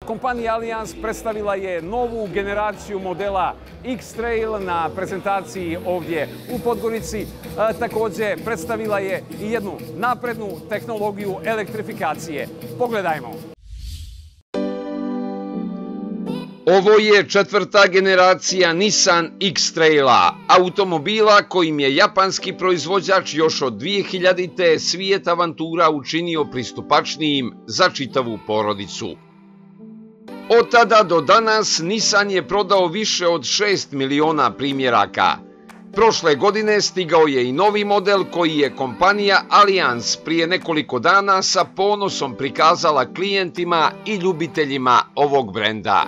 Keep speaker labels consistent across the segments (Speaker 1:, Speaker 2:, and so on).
Speaker 1: Kompanija Allianz predstavila je novu generaciju modela X-Trail na prezentaciji ovdje u Podgorici. Također predstavila je i jednu naprednu tehnologiju elektrifikacije. Pogledajmo.
Speaker 2: Ovo je četvrta generacija Nissan X-Traila, automobila kojim je japanski proizvođač još od 2000. svijet avantura učinio pristupačnijim za čitavu porodicu. Od tada do danas Nissan je prodao više od 6 miliona primjeraka. Prošle godine stigao je i novi model koji je kompanija Allianz prije nekoliko dana sa ponosom prikazala klijentima i ljubiteljima ovog brenda.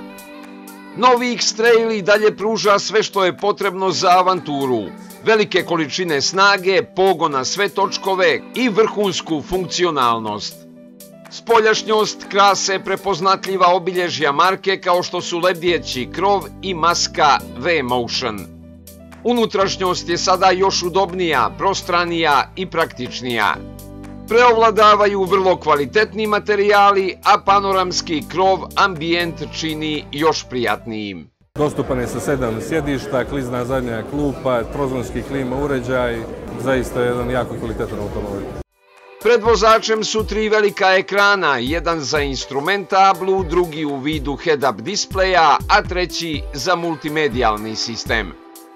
Speaker 2: Novi X-Trail i dalje pruža sve što je potrebno za avanturu. Velike količine snage, pogon na sve točkove i vrhunsku funkcionalnost. Spoljašnjost krase prepoznatljiva obilježja marke kao što su lebdjeći krov i maska V-Motion. Unutrašnjost je sada još udobnija, prostranija i praktičnija. Preovladavaju vrlo kvalitetni materijali, a panoramski krov ambijent čini još prijatnijim.
Speaker 3: Dostupan je sa 7 sjedišta, klizna zadnja klupa, trozonski klima uređaj, zaista je jedan jako kvalitetan automobil.
Speaker 2: Pred vozačem su 3 velika ekrana, jedan za instrumentablu, drugi u vidu head-up displeja, a treći za multimedijalni sistem.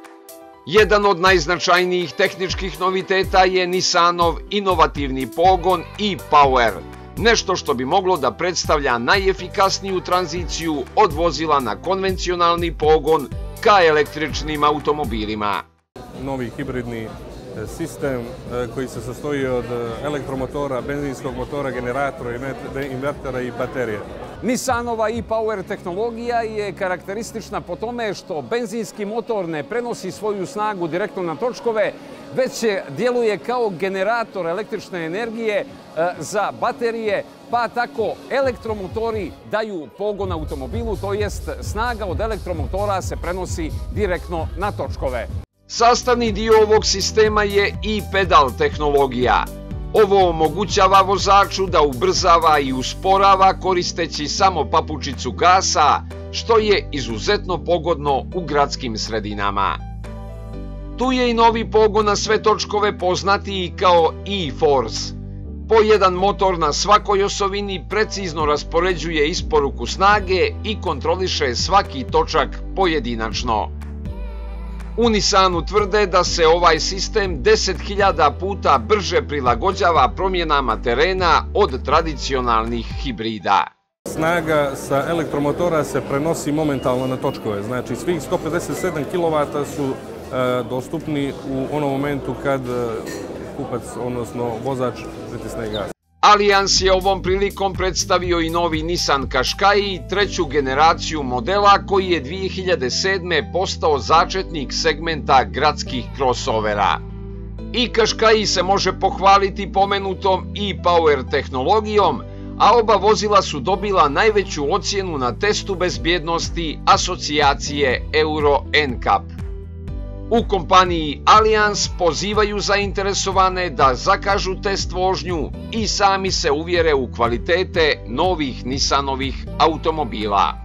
Speaker 2: Jedan od najznačajnijih tehničkih noviteta je Nissanov inovativni pogon e-Power, nešto što bi moglo da predstavlja najefikasniju tranziciju od vozila na konvencionalni pogon ka električnim automobilima.
Speaker 3: Novi hibridni sistem koji se sastoji od elektromotora, benzinskog motora, generatora, invertera i baterije.
Speaker 1: Nissanova e-Power tehnologija je karakteristična po tome što benzinski motor ne prenosi svoju snagu direktno na točkove, već djeluje kao generator električne energije za baterije, pa tako elektromotori daju pogon automobilu, to jest snaga od elektromotora se prenosi direktno na točkove.
Speaker 2: Sastavni dio ovog sistema je i pedal tehnologija. Ovo omogućava vozaču da ubrzava i usporava koristeći samo papučicu gasa, što je izuzetno pogodno u gradskim sredinama. Tu je i novi pogon na sve točkove poznatiji kao e-Force. Po jedan motor na svakoj osovini precizno raspoređuje isporuku snage i kontroliše svaki točak pojedinačno. U Nissanu tvrde da se ovaj sistem 10.000 puta brže prilagođava promjenama terena od tradicionalnih hibrida.
Speaker 3: Snaga sa elektromotora se prenosi momentalno na točkove, znači svih 157 kW su dostupni u onom momentu kad kupac, odnosno vozač, pritisne gas.
Speaker 2: Allianz je ovom prilikom predstavio i novi Nissan Qashqai, treću generaciju modela koji je 2007. postao začetnik segmenta gradskih crosovera. I Qashqai se može pohvaliti pomenutom e-Power tehnologijom, a oba vozila su dobila najveću ocjenu na testu bezbjednosti asocijacije Euro NCAP. U kompaniji Allianz pozivaju zainteresovane da zakažu test vožnju i sami se uvjere u kvalitete novih Nissanovih automobila.